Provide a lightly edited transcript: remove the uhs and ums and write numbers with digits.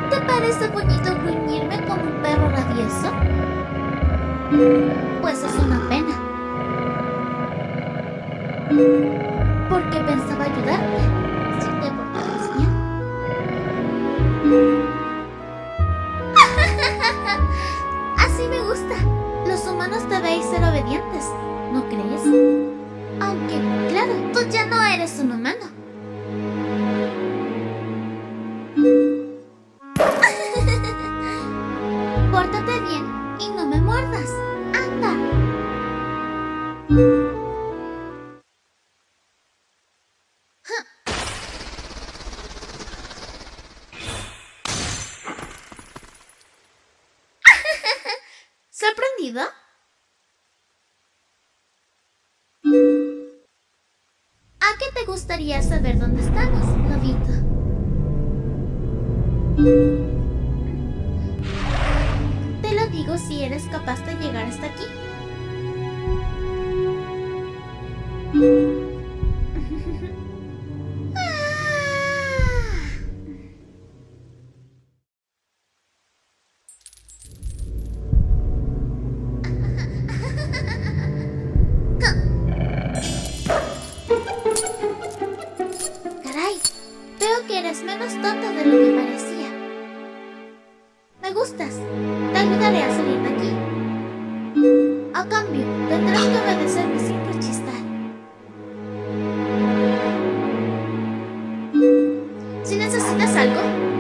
¿Te parece bonito gruñirme como un perro rabioso? Pues es una pena. Porque pensaba ayudarte si te portabas bien. Así me gusta. Los humanos debéis ser obedientes, ¿no crees? Aunque, claro, tú ya no eres un humano. Pórtate bien y no me muerdas. Anda. ¿Sorprendido? ¿A qué te gustaría saber dónde estamos, lobito? Te lo digo si eres capaz de llegar hasta aquí. Caray, veo que eres menos tonto de lo que parecía. Me gustas. Te ayudaré a salir de aquí. A cambio, tendrás que obedecerme sin rechistar. Si necesitas algo,